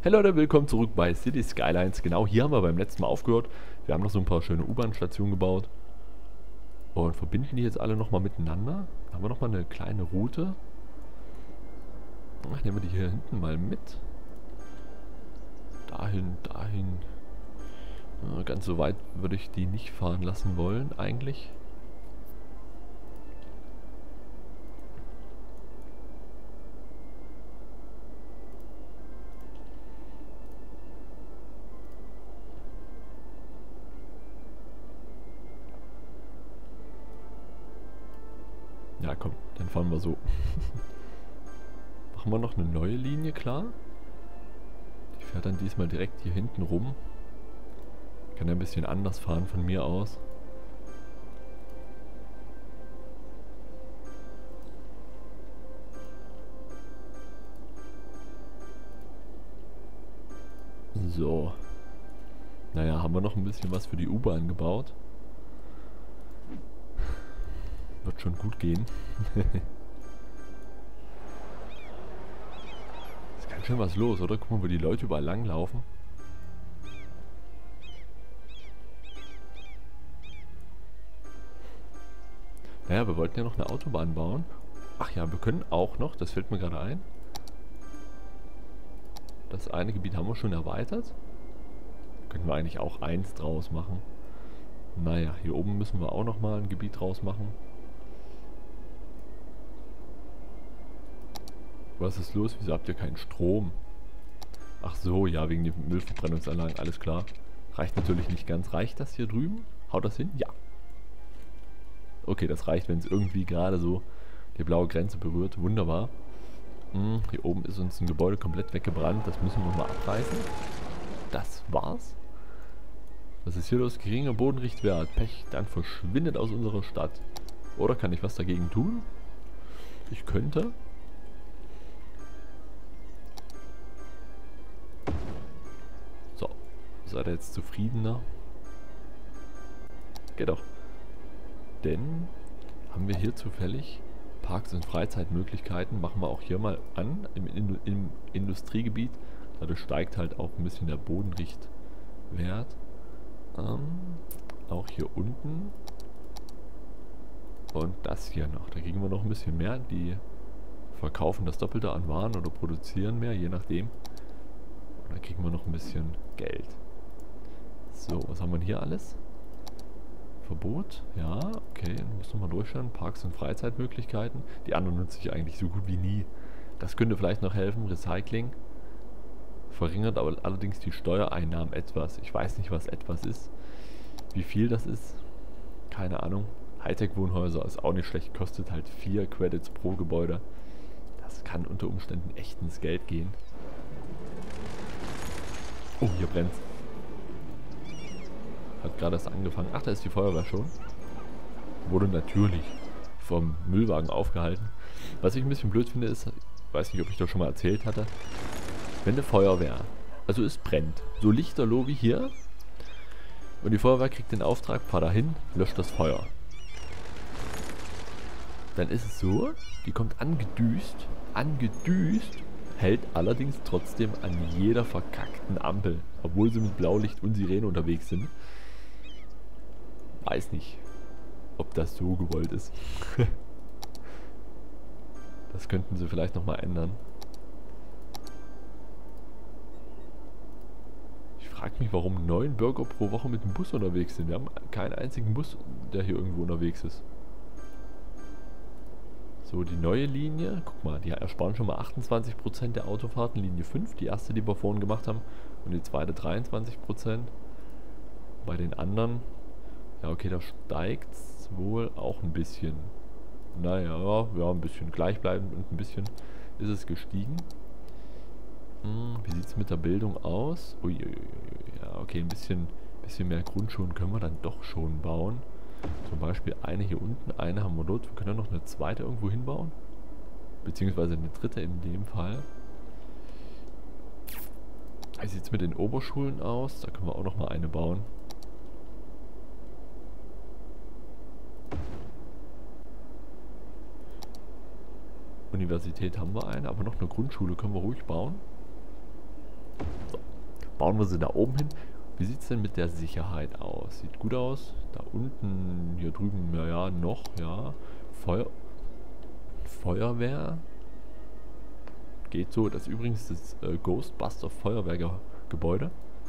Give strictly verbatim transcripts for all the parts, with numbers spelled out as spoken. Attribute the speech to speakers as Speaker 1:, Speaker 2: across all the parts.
Speaker 1: Hey Leute, willkommen zurück bei City Skylines. Genau, hier haben wir beim letzten Mal aufgehört. Wir haben noch so ein paar schöne U-Bahn-Stationen gebaut. Und verbinden die jetzt alle nochmal miteinander. Da haben wir nochmal eine kleine Route. Ach, nehmen wir die hier hinten mal mit. Dahin, dahin. Ja, ganz so weit würde ich die nicht fahren lassen wollen, eigentlich. Ja, komm, dann fahren wir so. Machen wir noch eine neue Linie, klar. Die fährt dann diesmal direkt hier hinten rum. Ich kann ja ein bisschen anders fahren von mir aus. So. Naja, haben wir noch ein bisschen was für die U-Bahn gebaut. Wird schon gut gehen. Ist ganz schön was los, oder? Guck mal, wo die Leute überall langlaufen. Naja, wir wollten ja noch eine Autobahn bauen. Ach ja, wir können auch noch, das fällt mir gerade ein. Das eine Gebiet haben wir schon erweitert. Könnten wir eigentlich auch eins draus machen. Naja, hier oben müssen wir auch nochmal ein Gebiet draus machen. Was ist los? Wieso habt ihr keinen Strom? Ach so, ja, wegen den Müllverbrennungsanlagen, alles klar. Reicht natürlich nicht ganz. Reicht das hier drüben? Haut das hin? Ja. Okay, das reicht, wenn es irgendwie gerade so die blaue Grenze berührt. Wunderbar. Hm, hier oben ist uns ein Gebäude komplett weggebrannt. Das müssen wir mal abreißen. Das war's. Was ist hier los? Geringer Bodenrichtwert. Pech, dann verschwindet aus unserer Stadt. Oder kann ich was dagegen tun? Ich könnte. So. Seid ihr jetzt zufriedener? Geht doch. Denn haben wir hier zufällig Parks und Freizeitmöglichkeiten. Machen wir auch hier mal an im, im, im Industriegebiet. Dadurch steigt halt auch ein bisschen der Bodenrichtwert. Ähm, auch hier unten. Und das hier noch. Da kriegen wir noch ein bisschen mehr. Die verkaufen das Doppelte an Waren oder produzieren mehr, je nachdem. Und da kriegen wir noch ein bisschen Geld. So, was haben wir hier alles? Verbot, ja, okay, dann müssen wir mal durchschauen. Parks und Freizeitmöglichkeiten. Die anderen nutze ich eigentlich so gut wie nie. Das könnte vielleicht noch helfen. Recycling verringert aber allerdings die Steuereinnahmen etwas. Ich weiß nicht, was etwas ist. Wie viel das ist, keine Ahnung. Hightech-Wohnhäuser ist auch nicht schlecht, kostet halt vier Credits pro Gebäude. Das kann unter Umständen echt ins Geld gehen. Oh, hier brennt's. Hat gerade erst angefangen. Ach, da ist die Feuerwehr schon. Wurde natürlich vom Müllwagen aufgehalten. Was ich ein bisschen blöd finde ist, ich weiß nicht, ob ich das schon mal erzählt hatte, wenn eine Feuerwehr, also es brennt, so lichterloh wie hier, und die Feuerwehr kriegt den Auftrag, fahr dahin, löscht das Feuer. Dann ist es so, die kommt angedüst, angedüst, hält allerdings trotzdem an jeder verkackten Ampel, obwohl sie mit Blaulicht und Sirene unterwegs sind. Weiß nicht, ob das so gewollt ist. Das könnten sie vielleicht nochmal ändern. Ich frage mich, warum neun Bürger pro Woche mit dem Bus unterwegs sind. Wir haben keinen einzigen Bus, der hier irgendwo unterwegs ist. So, die neue Linie. Guck mal, die ersparen schon mal achtundzwanzig Prozent der Autofahrten. Linie fünf, die erste, die wir vorhin gemacht haben. Und die zweite dreiundzwanzig Prozent. Bei den anderen... Ja, okay, da steigt es wohl auch ein bisschen. Naja, ja, ein bisschen gleichbleibend und ein bisschen ist es gestiegen. Hm, wie sieht es mit der Bildung aus? Uiuiui, ja, okay, ein bisschen, bisschen mehr Grundschulen können wir dann doch schon bauen. Zum Beispiel eine hier unten, eine haben wir dort. Wir können ja noch eine zweite irgendwo hinbauen. Beziehungsweise eine dritte in dem Fall. Wie sieht es mit den Oberschulen aus? Da können wir auch noch mal eine bauen. Universität haben wir eine, aber noch eine Grundschule können wir ruhig bauen. So, bauen wir sie da oben hin. Wie sieht es denn mit der Sicherheit aus? Sieht gut aus. Da unten, hier drüben, ja, ja, noch, ja. Feuer... Feuerwehr. Geht so. Das ist übrigens das äh, Ghostbuster Feuerwehrgebäude.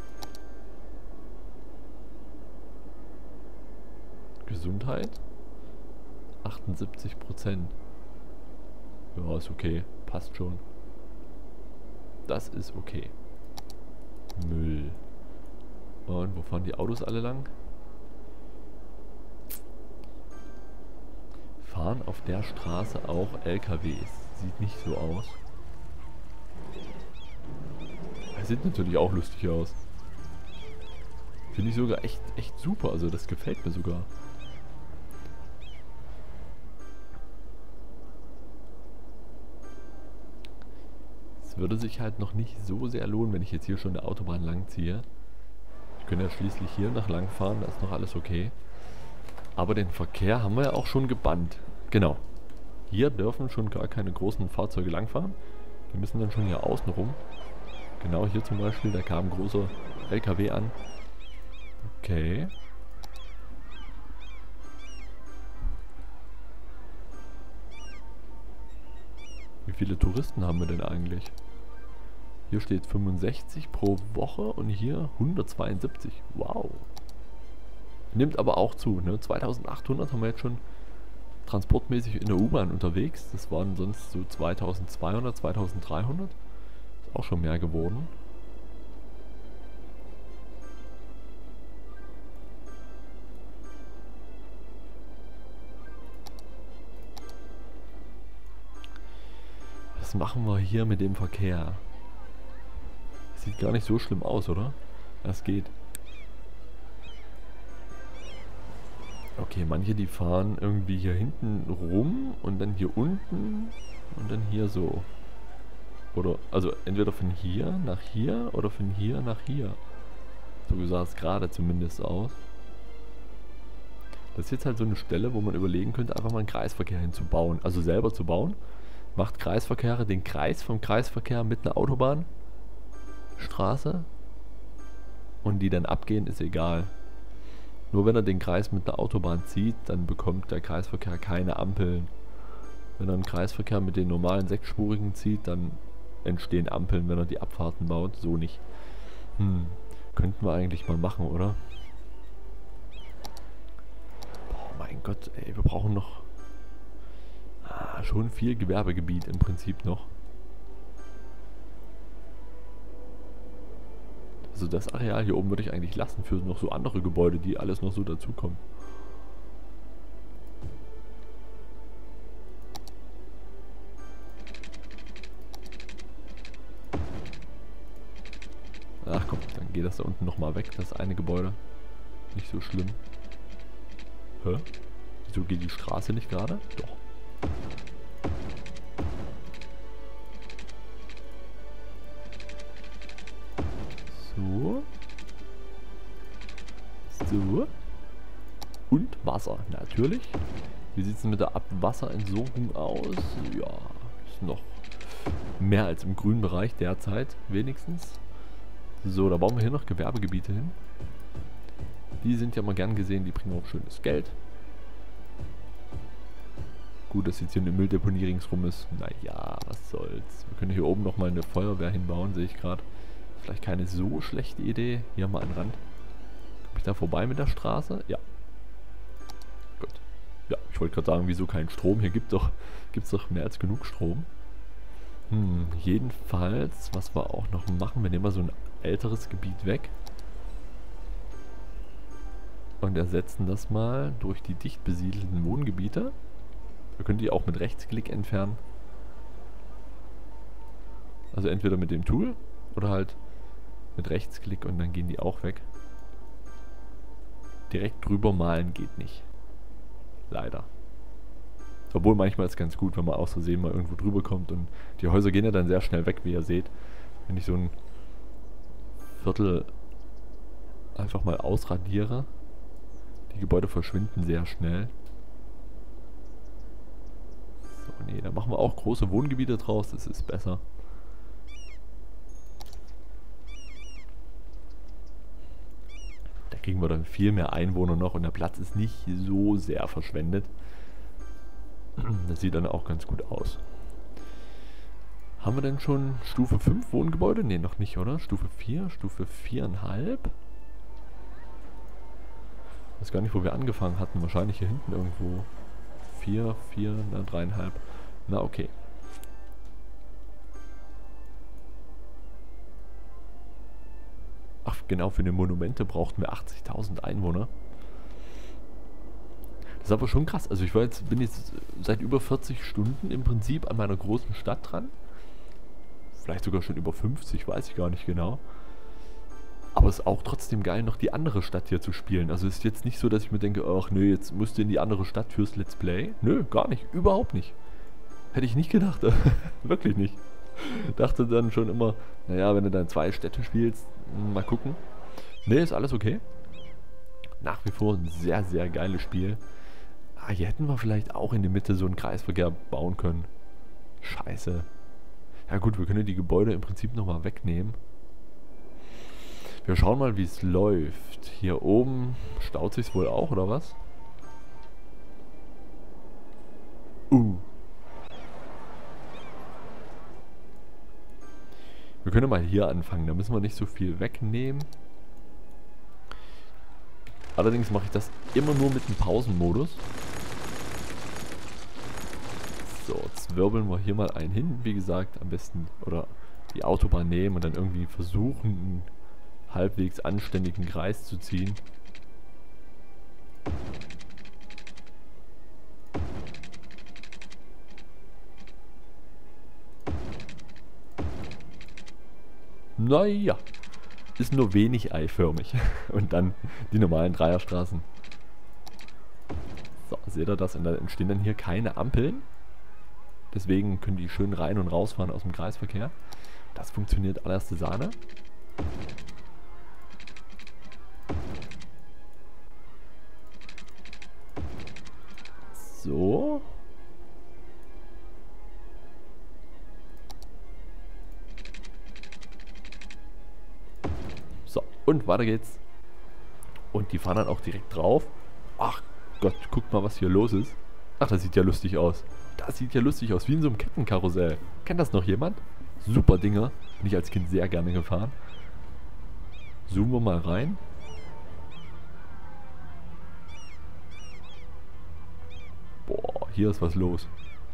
Speaker 1: Gesundheit. achtundsiebzig Prozent. Ja, ist okay. Passt schon. Das ist okay. Müll. Und wo fahren die Autos alle lang? Fahren auf der Straße auch L K Ws. Sieht nicht so aus. Sieht natürlich auch lustig aus. Finde ich sogar echt, echt super. Also das gefällt mir sogar. Es würde sich halt noch nicht so sehr lohnen, wenn ich jetzt hier schon eine Autobahn lang ziehe. Ich könnte ja schließlich hier nach lang fahren, da ist noch alles okay. Aber den Verkehr haben wir ja auch schon gebannt. Genau. Hier dürfen schon gar keine großen Fahrzeuge langfahren. Die müssen dann schon hier außen rum. Genau hier zum Beispiel, da kam ein großer L K W an. Okay. Wie viele Touristen haben wir denn eigentlich? Hier steht fünfundsechzig pro Woche und hier hundertzweiundsiebzig. Wow. Nimmt aber auch zu, ne? zweitausendachthundert haben wir jetzt schon transportmäßig in der U-Bahn unterwegs. Das waren sonst so zweitausendzweihundert, zweitausenddreihundert. Ist auch schon mehr geworden. Was machen wir hier mit dem Verkehr? Sieht gar nicht so schlimm aus, oder? Das geht. Okay, manche die fahren irgendwie hier hinten rum und dann hier unten und dann hier so. Oder, also entweder von hier nach hier oder von hier nach hier. So sah es gerade zumindest aus. Das ist jetzt halt so eine Stelle, wo man überlegen könnte, einfach mal einen Kreisverkehr hinzubauen. Also selber zu bauen. Macht Kreisverkehre, den Kreis vom Kreisverkehr mit einer Autobahnstraße. Und die dann abgehen, ist egal. Nur wenn er den Kreis mit einer Autobahn zieht, dann bekommt der Kreisverkehr keine Ampeln. Wenn er einen Kreisverkehr mit den normalen sechsspurigen zieht, dann entstehen Ampeln, wenn er die Abfahrten baut. So nicht. Hm, könnten wir eigentlich mal machen, oder? Oh mein Gott, ey, wir brauchen noch ah, schon viel Gewerbegebiet im Prinzip noch. Also das Areal hier oben würde ich eigentlich lassen für noch so andere Gebäude, die alles noch so dazukommen. Ach komm, dann geht das da unten nochmal weg, das eine Gebäude. Nicht so schlimm. Hä? Wieso geht die Straße nicht gerade? Doch. So. So. Und Wasser, natürlich. Wie sieht es mit der Abwasserentsorgung aus? Ja, ist noch mehr als im grünen Bereich derzeit, wenigstens. So, da bauen wir hier noch Gewerbegebiete hin. Die sind ja mal gern gesehen, die bringen auch schönes Geld. Gut, dass jetzt hier eine Mülldeponie ringsrum ist. Naja, was soll's. Wir können hier oben nochmal eine Feuerwehr hinbauen, sehe ich gerade. Vielleicht keine so schlechte Idee. Hier mal einen Rand. Komme ich da vorbei mit der Straße? Ja. Gut. Ja, ich wollte gerade sagen, wieso kein Strom? Hier gibt doch, gibt's doch mehr als genug Strom. Hm, jedenfalls, was wir auch noch machen, wir nehmen mal so ein älteres Gebiet weg. Und ersetzen das mal durch die dicht besiedelten Wohngebiete. Wir können die auch mit Rechtsklick entfernen. Also entweder mit dem Tool oder halt mit Rechtsklick und dann gehen die auch weg. Direkt drüber malen geht nicht. Leider. Obwohl manchmal ist es ganz gut, wenn man aus Versehen mal irgendwo drüber kommt und die Häuser gehen ja dann sehr schnell weg, wie ihr seht. Wenn ich so ein Viertel einfach mal ausradiere, die Gebäude verschwinden sehr schnell. So, nee, da machen wir auch große Wohngebiete draus, das ist besser. kriegen wir dann viel mehr Einwohner noch und der Platz ist nicht so sehr verschwendet. Das sieht dann auch ganz gut aus. Haben wir denn schon Stufe fünf Wohngebäude? Ne, noch nicht, oder? Stufe vier, Stufe vier Komma fünf. Ich weiß gar nicht, wo wir angefangen hatten. Wahrscheinlich hier hinten irgendwo. vier, vier, na, drei Komma fünf. Na, okay. Ach, genau, für die Monumente brauchten wir achtzigtausend Einwohner. Das ist aber schon krass. Also ich war jetzt, bin jetzt seit über vierzig Stunden im Prinzip an meiner großen Stadt dran. Vielleicht sogar schon über fünfzig, weiß ich gar nicht genau. Aber es ist auch trotzdem geil, noch die andere Stadt hier zu spielen. Also es ist jetzt nicht so, dass ich mir denke, ach nö, jetzt musst du in die andere Stadt fürs Let's Play. Nö, gar nicht. Überhaupt nicht. Hätte ich nicht gedacht. Wirklich nicht. Dachte dann schon immer, naja, wenn du dann zwei Städte spielst, mal gucken. Ne, ist alles okay. Nach wie vor ein sehr, sehr geiles Spiel. Ah, hier hätten wir vielleicht auch in der Mitte so einen Kreisverkehr bauen können. Scheiße. Ja gut, wir können die Gebäude im Prinzip nochmal wegnehmen. Wir schauen mal, wie es läuft. Hier oben staut sich's wohl auch, oder was? Uh. Wir können mal hier anfangen, da müssen wir nicht so viel wegnehmen. Allerdings mache ich das immer nur mit dem Pausenmodus. So, jetzt wirbeln wir hier mal einen hin, wie gesagt, am besten, oder die Autobahn nehmen und dann irgendwie versuchen, einen halbwegs anständigen Kreis zu ziehen. Naja, ist nur wenig eiförmig. Und dann die normalen Dreierstraßen. So, seht ihr das? Und da entstehen dann hier keine Ampeln. Deswegen können die schön rein und rausfahren aus dem Kreisverkehr. Das funktioniert allererste Sahne. So. So, und weiter geht's. Und die fahren dann auch direkt drauf. Ach Gott, guckt mal, was hier los ist. Ach, das sieht ja lustig aus. Das sieht ja lustig aus, wie in so einem Kettenkarussell. Kennt das noch jemand? Super Dinger. Bin ich als Kind sehr gerne gefahren. Zoomen wir mal rein. Boah, hier ist was los.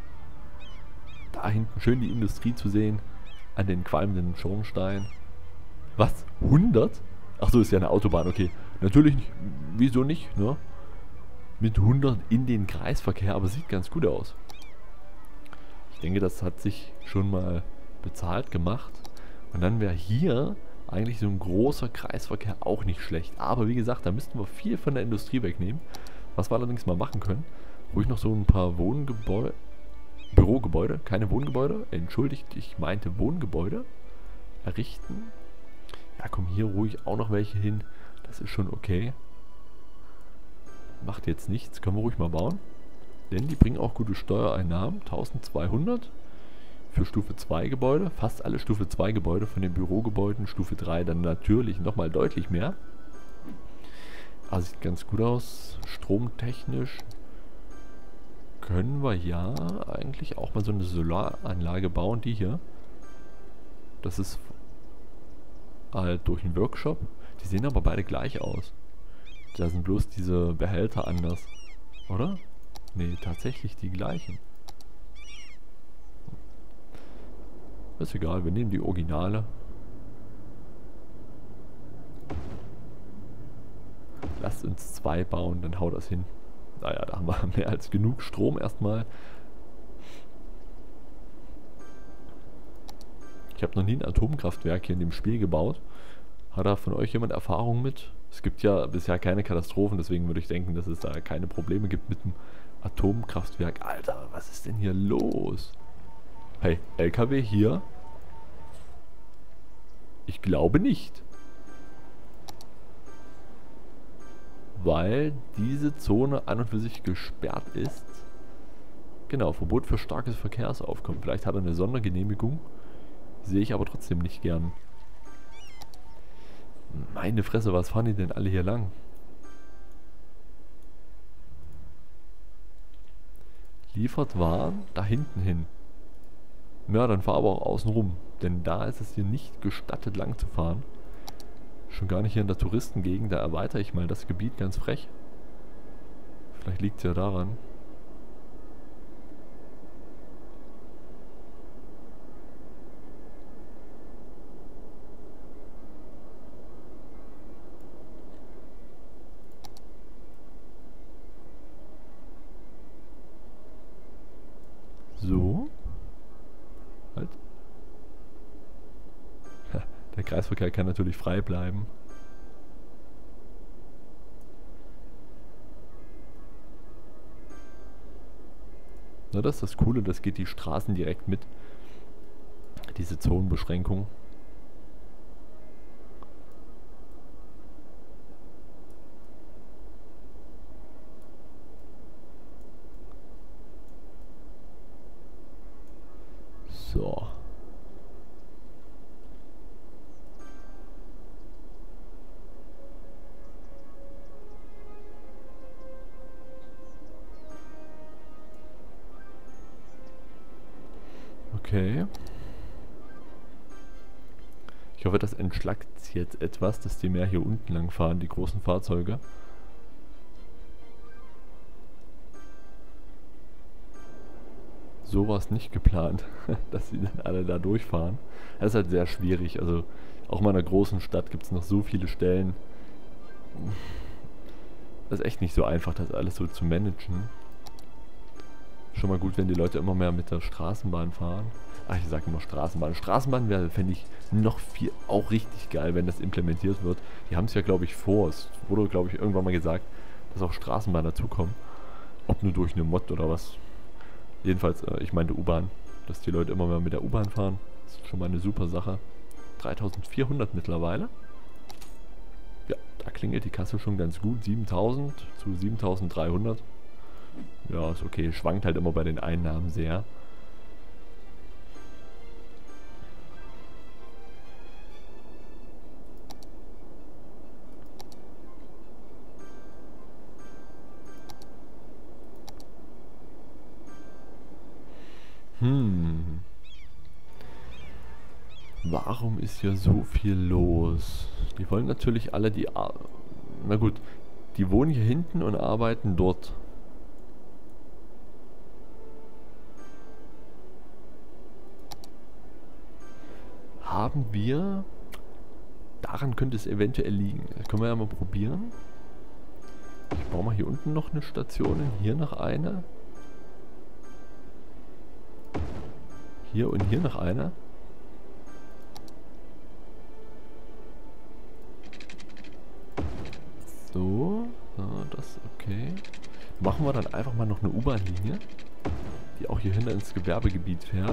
Speaker 1: Da hinten schön die Industrie zu sehen. An den qualmenden Schornstein. Was? hundert? Ach so, ist ja eine Autobahn, okay. Natürlich nicht. Wieso nicht, ne? Mit hundert in den Kreisverkehr, aber sieht ganz gut aus. Ich denke, das hat sich schon mal bezahlt gemacht. Und dann wäre hier eigentlich so ein großer Kreisverkehr auch nicht schlecht. Aber wie gesagt, da müssten wir viel von der Industrie wegnehmen. Was wir allerdings mal machen können, ruhig noch so ein paar Wohngebäude, Bürogebäude, keine Wohngebäude, entschuldigt, ich meinte Wohngebäude errichten. Ja, komm, hier ruhig auch noch welche hin. Das ist schon okay. Macht jetzt nichts, können wir ruhig mal bauen. Denn die bringen auch gute Steuereinnahmen. eintausendzweihundert für Stufe zwei Gebäude. Fast alle Stufe zwei Gebäude von den Bürogebäuden. Stufe drei dann natürlich nochmal deutlich mehr. Aber sieht ganz gut aus. Stromtechnisch können wir ja eigentlich auch mal so eine Solaranlage bauen. Die hier. Das ist halt durch einen Workshop. Die sehen aber beide gleich aus. Da sind bloß diese Behälter anders. Oder? Ne, tatsächlich die gleichen. Ist egal, wir nehmen die Originale. Lasst uns zwei bauen, dann haut das hin. Naja, da haben wir mehr als genug Strom erstmal. Ich habe noch nie ein Atomkraftwerk hier in dem Spiel gebaut. Hat da von euch jemand Erfahrung mit? Es gibt ja bisher keine Katastrophen, deswegen würde ich denken, dass es da keine Probleme gibt mit dem Atomkraftwerk. Alter, was ist denn hier los? Hey, L K W hier? Ich glaube nicht. Weil diese Zone an und für sich gesperrt ist. Genau, Verbot für starkes Verkehrsaufkommen. Vielleicht hat er eine Sondergenehmigung. Sehe ich aber trotzdem nicht gern. Meine Fresse, was fahren die denn alle hier lang? Liefert Waren da hinten hin. Ja, dann fahr aber auch außen rum. Denn da ist es dir nicht gestattet, lang zu fahren. Schon gar nicht hier in der Touristengegend. Da erweitere ich mal das Gebiet ganz frech. Vielleicht liegt es ja daran. So. Halt. Der Kreisverkehr kann natürlich frei bleiben. Na, das ist das Coole, das geht die Straßen direkt mit. Diese Zonenbeschränkung. So. Okay. Ich hoffe, das entschlackt jetzt etwas, dass die mehr hier unten lang fahren, die großen Fahrzeuge. So war es nicht geplant, dass sie dann alle da durchfahren. Das ist halt sehr schwierig. Also auch in einer großen Stadt gibt es noch so viele Stellen. Das ist echt nicht so einfach, das alles so zu managen. Schon mal gut, wenn die Leute immer mehr mit der Straßenbahn fahren. Ach, ich sage immer Straßenbahn. Straßenbahn wäre, fände ich, noch viel, auch richtig geil, wenn das implementiert wird. Die haben es ja, glaube ich, vor. Es wurde, glaube ich, irgendwann mal gesagt, dass auch Straßenbahn dazukommen. Ob nur durch eine Mod oder was. Jedenfalls, äh, ich meinte U-Bahn. Dass die Leute immer mehr mit der U-Bahn fahren. Das ist schon mal eine super Sache. dreitausendvierhundert mittlerweile. Ja, da klingelt die Kasse schon ganz gut. siebentausend zu siebentausenddreihundert. Ja, ist okay. Schwankt halt immer bei den Einnahmen sehr. Hm. Warum ist hier so viel los? Die wollen natürlich alle die... Ar Na gut, die wohnen hier hinten und arbeiten dort. Haben wir... Daran könnte es eventuell liegen. Das können wir ja mal probieren. Ich baue mal hier unten noch eine Station, hier noch eine. Hier und hier noch eine. So, ja, das okay. Machen wir dann einfach mal noch eine U-Bahn-Linie, die auch hier hinter ins Gewerbegebiet fährt.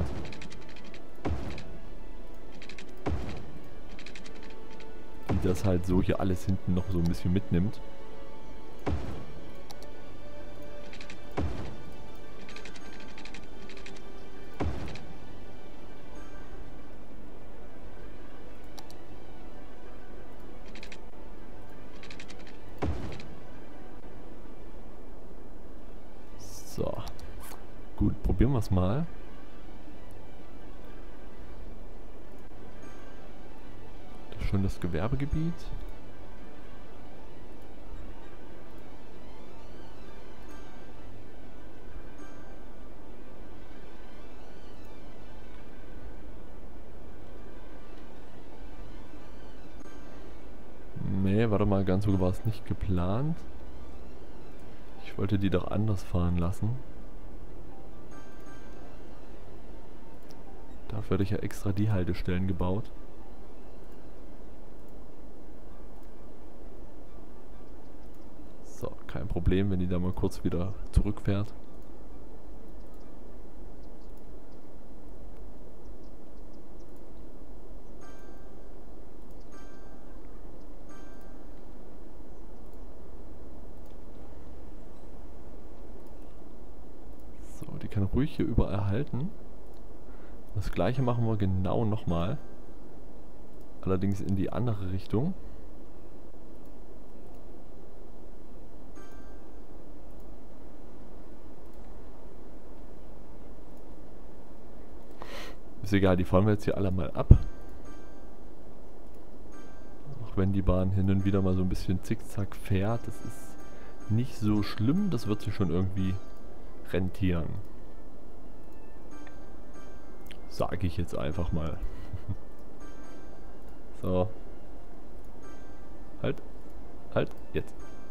Speaker 1: Die das halt so hier alles hinten noch so ein bisschen mitnimmt. So. Gut, probieren wir es mal. Das ist schon das Gewerbegebiet. Nee, warte mal, ganz so war es nicht geplant. Ich wollte die doch anders fahren lassen. Dafür hatte ich ja extra die Haltestellen gebaut. So, kein Problem, wenn die da mal kurz wieder zurückfährt. So, die kann ruhig hier überall halten. Das gleiche machen wir genau nochmal. Allerdings in die andere Richtung. Ist egal, die fahren wir jetzt hier alle mal ab. Auch wenn die Bahn hin und wieder mal so ein bisschen zickzack fährt, das ist nicht so schlimm, das wird sich schon irgendwie rentieren. Sage ich jetzt einfach mal. So. Halt. Halt. Jetzt.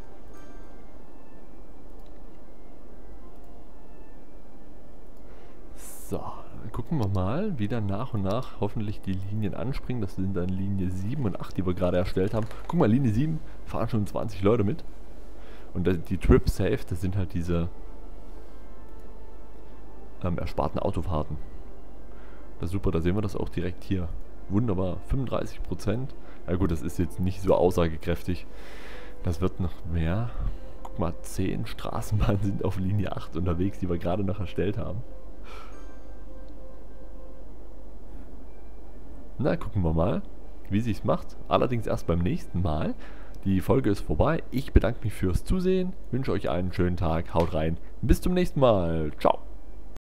Speaker 1: So. Dann gucken wir mal, wie dann nach und nach hoffentlich die Linien anspringen. Das sind dann Linie sieben und acht, die wir gerade erstellt haben. Guck mal, Linie sieben fahren schon zwanzig Leute mit. Und die Trip Safe, das sind halt diese ähm, ersparten Autofahrten. Das ist super, da sehen wir das auch direkt hier. Wunderbar, fünfunddreißig Prozent. Ja gut, das ist jetzt nicht so aussagekräftig. Das wird noch mehr. Guck mal, zehn Straßenbahnen sind auf Linie acht unterwegs, die wir gerade noch erstellt haben. Na, gucken wir mal, wie sich's macht. Allerdings erst beim nächsten Mal. Die Folge ist vorbei. Ich bedanke mich fürs Zusehen, wünsche euch einen schönen Tag, haut rein. Bis zum nächsten Mal. Ciao.